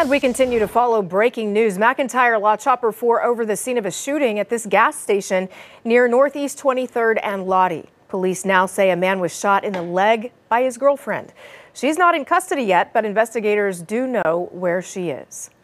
And we continue to follow breaking news. McIntyre Law Chopper 4 over the scene of a shooting at this gas station near Northeast 23rd and Lottie. Police now say a man was shot in the leg by his girlfriend. She's not in custody yet, but investigators do know where she is.